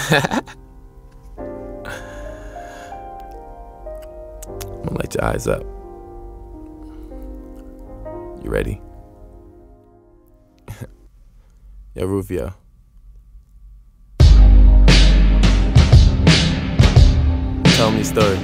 I'm gonna light your eyes up. You ready? Yo, Rufio. Tell me a story.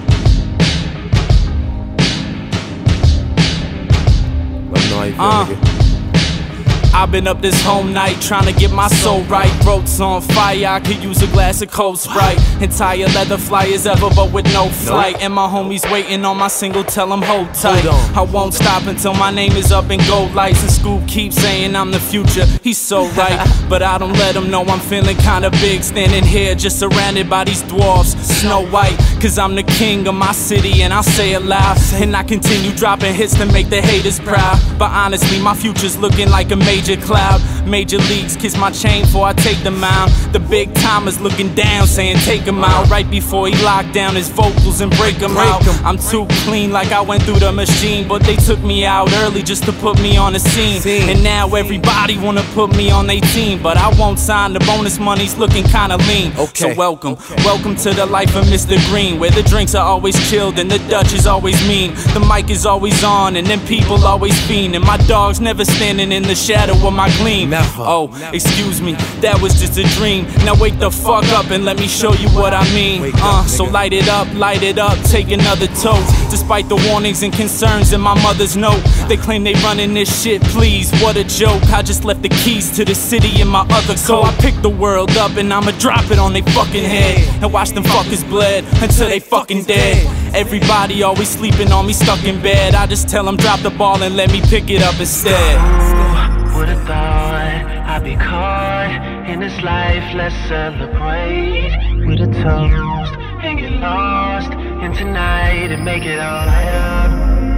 Let me know how you feel, nigga. I've been up this whole night trying to get my soul right. Throat's on fire, I could use a glass of cold Sprite. Entire leather flyers ever, but with no flight. And my homies waiting on my single, tell them hold tight. I won't stop until my name is up in gold lights. And Scoop keeps saying I'm the future, he's so right. But I don't let him know I'm feeling kinda big, standing here just surrounded by these dwarfs, Snow White. Cause I'm the king of my city and I'll say it loud. And I continue dropping hits to make the haters proud. But honestly, my future's looking like a major cloud. Major leagues kiss my chain before I take the mound. The big timers looking down saying take him out. Right before he locked down his vocals and break him out. I'm too clean like I went through the machine. But they took me out early just to put me on the scene. And now everybody wanna put me on their team. But I won't sign, the bonus money's looking kinda lean. So welcome to the life of Mr. Green, where the drinks are always chilled and the Dutch is always mean. The mic is always on and then people always fiend. And my dog's never standing in the shadow of my gleam. Oh, excuse me, that was just a dream. Now wake the fuck up and let me show you what I mean. So light it up, take another toast. Despite the warnings and concerns in my mother's note, they claim they running this shit, please, what a joke. I just left the keys to the city in my other coat. So I pick the world up and I'ma drop it on they fucking head. And watch them fuckers bled until they fucking dead. Everybody always sleeping on me stuck in bed. I just tell them drop the ball and let me pick it up instead. Would've thought I'd be caught in this life, let's celebrate with a toast and get lost in tonight and make it all light up.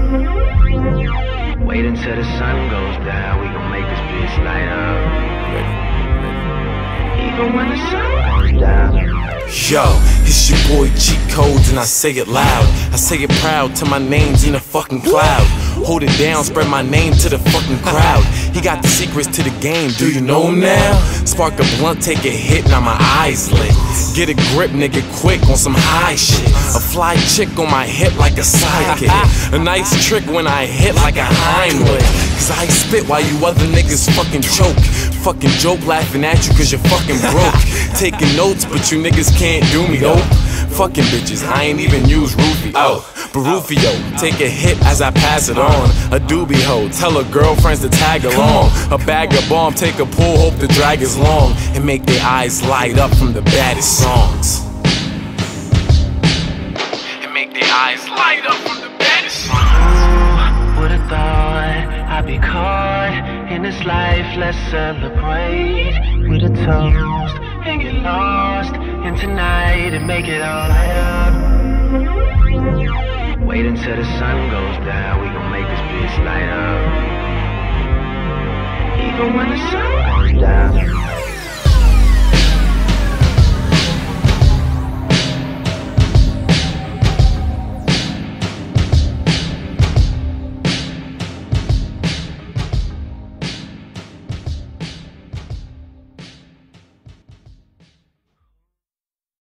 Wait until the sun goes down, we gon' make this bitch light up. Even when the sun goes down. Yo, it's your boy Cheat Codes and I say it loud. I say it proud till my name's in a fucking cloud. Hold it down, spread my name to the fucking crowd. He got the secrets to the game, do you know him now? Spark a blunt, take a hit, now my eyes lit. Get a grip, nigga, quick on some high shit. A fly chick on my hip like a sidekick. A nice trick when I hit like a Heimlich. Cause I spit while you other niggas fucking choke. Fucking joke laughing at you cause you're fucking broke. Taking notes but you niggas can't do me though. Fucking bitches, I ain't even use Rufio. But Rufio, take a hit as I pass it on. A doobie hoe, tell her girlfriends to tag along. A bag of bomb, take a pull, hope the drag is long. And make their eyes light up from the baddest songs. And make their eyes light up from the baddest songs. Would've thought I'd be caught in this life, let's celebrate with a toast and get lost in tonight and make it all light up. Wait until the sun goes down, we gon' make this bitch light up. Even when the sun goes down.